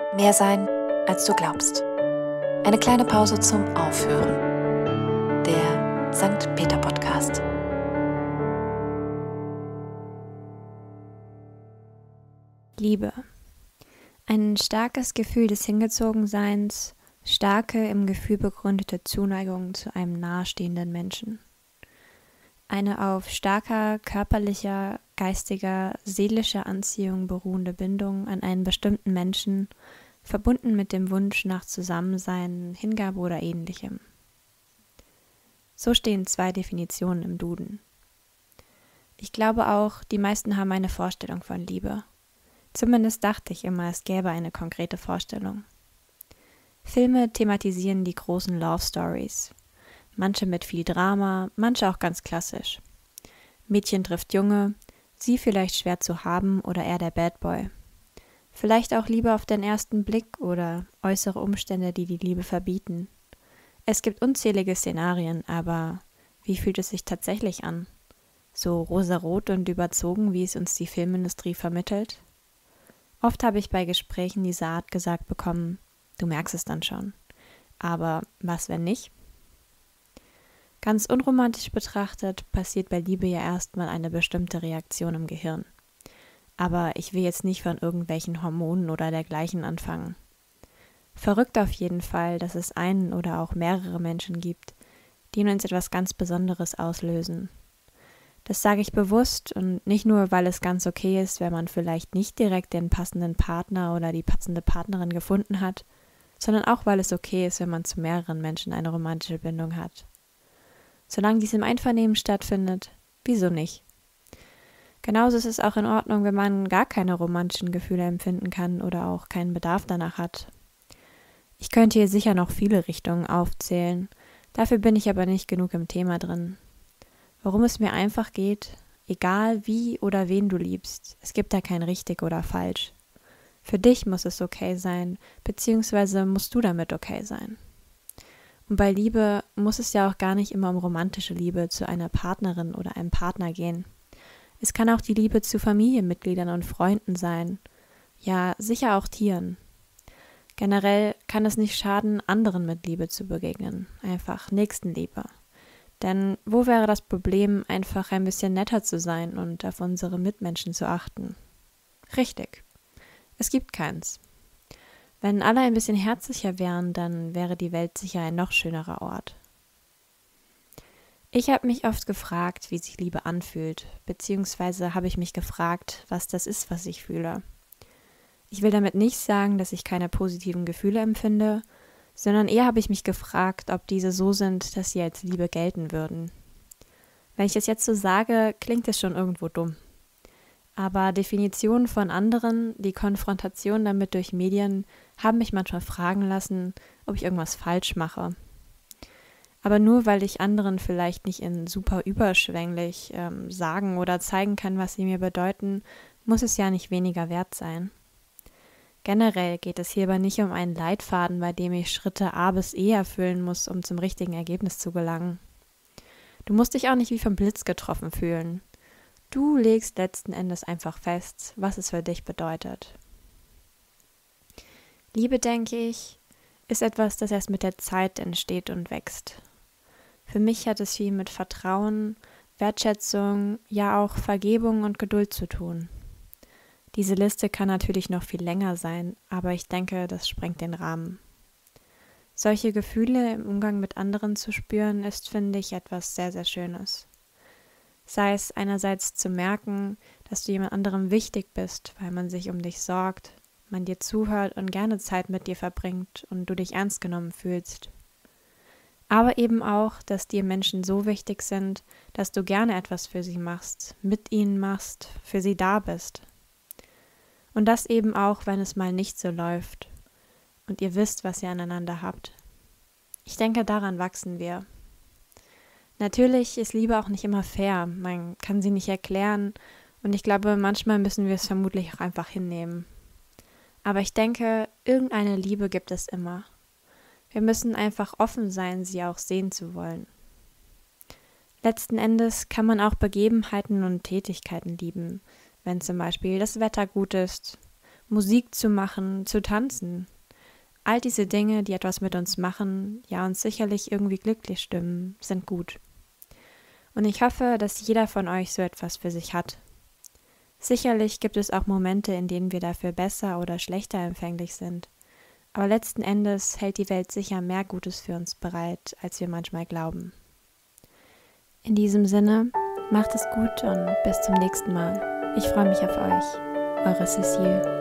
Mehr sein, als du glaubst. Eine kleine Pause zum Aufhören. Der St. Peter Podcast. Liebe. Ein starkes Gefühl des Hingezogenseins, starke, im Gefühl begründete Zuneigung zu einem nahestehenden Menschen. Eine auf starker körperlicher, geistiger, seelischer Anziehung beruhende Bindung an einen bestimmten Menschen, verbunden mit dem Wunsch nach Zusammensein, Hingabe oder Ähnlichem. So stehen 2 Definitionen im Duden. Ich glaube auch, die meisten haben eine Vorstellung von Liebe. Zumindest dachte ich immer, es gäbe eine konkrete Vorstellung. Filme thematisieren die großen Love Stories. Manche mit viel Drama, manche auch ganz klassisch. Mädchen trifft Junge, sie vielleicht schwer zu haben oder er der Bad Boy. Vielleicht auch Liebe auf den ersten Blick oder äußere Umstände, die die Liebe verbieten. Es gibt unzählige Szenarien, aber wie fühlt es sich tatsächlich an? So rosarot und überzogen, wie es uns die Filmindustrie vermittelt? Oft habe ich bei Gesprächen dieser Art gesagt bekommen, du merkst es dann schon. Aber was, wenn nicht? Ganz unromantisch betrachtet passiert bei Liebe ja erstmal eine bestimmte Reaktion im Gehirn. Aber ich will jetzt nicht von irgendwelchen Hormonen oder dergleichen anfangen. Verrückt auf jeden Fall, dass es einen oder auch mehrere Menschen gibt, die in uns etwas ganz Besonderes auslösen. Das sage ich bewusst und nicht nur, weil es ganz okay ist, wenn man vielleicht nicht direkt den passenden Partner oder die passende Partnerin gefunden hat, sondern auch, weil es okay ist, wenn man zu mehreren Menschen eine romantische Bindung hat. Solange dies im Einvernehmen stattfindet, wieso nicht? Genauso ist es auch in Ordnung, wenn man gar keine romantischen Gefühle empfinden kann oder auch keinen Bedarf danach hat. Ich könnte hier sicher noch viele Richtungen aufzählen, dafür bin ich aber nicht genug im Thema drin. Worum es mir einfach geht, egal wie oder wen du liebst, es gibt da kein richtig oder falsch. Für dich muss es okay sein, beziehungsweise musst du damit okay sein. Und bei Liebe muss es ja auch gar nicht immer um romantische Liebe zu einer Partnerin oder einem Partner gehen. Es kann auch die Liebe zu Familienmitgliedern und Freunden sein. Ja, sicher auch Tieren. Generell kann es nicht schaden, anderen mit Liebe zu begegnen. Einfach Nächstenliebe. Denn wo wäre das Problem, einfach ein bisschen netter zu sein und auf unsere Mitmenschen zu achten? Richtig. Es gibt keins. Wenn alle ein bisschen herzlicher wären, dann wäre die Welt sicher ein noch schönerer Ort. Ich habe mich oft gefragt, wie sich Liebe anfühlt, beziehungsweise habe ich mich gefragt, was das ist, was ich fühle. Ich will damit nicht sagen, dass ich keine positiven Gefühle empfinde, sondern eher habe ich mich gefragt, ob diese so sind, dass sie als Liebe gelten würden. Wenn ich es jetzt so sage, klingt es schon irgendwo dumm. Aber Definitionen von anderen, die Konfrontation damit durch Medien, haben mich manchmal fragen lassen, ob ich irgendwas falsch mache. Aber nur weil ich anderen vielleicht nicht in super überschwänglich sagen oder zeigen kann, was sie mir bedeuten, muss es ja nicht weniger wert sein. Generell geht es hierbei nicht um einen Leitfaden, bei dem ich Schritte A bis E erfüllen muss, um zum richtigen Ergebnis zu gelangen. Du musst dich auch nicht wie vom Blitz getroffen fühlen. Du legst letzten Endes einfach fest, was es für dich bedeutet. Liebe, denke ich, ist etwas, das erst mit der Zeit entsteht und wächst. Für mich hat es viel mit Vertrauen, Wertschätzung, ja auch Vergebung und Geduld zu tun. Diese Liste kann natürlich noch viel länger sein, aber ich denke, das sprengt den Rahmen. Solche Gefühle im Umgang mit anderen zu spüren, ist, finde ich, etwas sehr, sehr Schönes. Sei es einerseits zu merken, dass du jemand anderem wichtig bist, weil man sich um dich sorgt, man dir zuhört und gerne Zeit mit dir verbringt und du dich ernst genommen fühlst. Aber eben auch, dass dir Menschen so wichtig sind, dass du gerne etwas für sie machst, mit ihnen machst, für sie da bist. Und das eben auch, wenn es mal nicht so läuft und ihr wisst, was ihr aneinander habt. Ich denke, daran wachsen wir. Natürlich ist Liebe auch nicht immer fair, man kann sie nicht erklären und ich glaube, manchmal müssen wir es vermutlich auch einfach hinnehmen. Aber ich denke, irgendeine Liebe gibt es immer. Wir müssen einfach offen sein, sie auch sehen zu wollen. Letzten Endes kann man auch Begebenheiten und Tätigkeiten lieben, wenn zum Beispiel das Wetter gut ist, Musik zu machen, zu tanzen. All diese Dinge, die etwas mit uns machen, ja uns sicherlich irgendwie glücklich stimmen, sind gut. Und ich hoffe, dass jeder von euch so etwas für sich hat. Sicherlich gibt es auch Momente, in denen wir dafür besser oder schlechter empfänglich sind. Aber letzten Endes hält die Welt sicher mehr Gutes für uns bereit, als wir manchmal glauben. In diesem Sinne, macht es gut und bis zum nächsten Mal. Ich freue mich auf euch. Eure Cecile.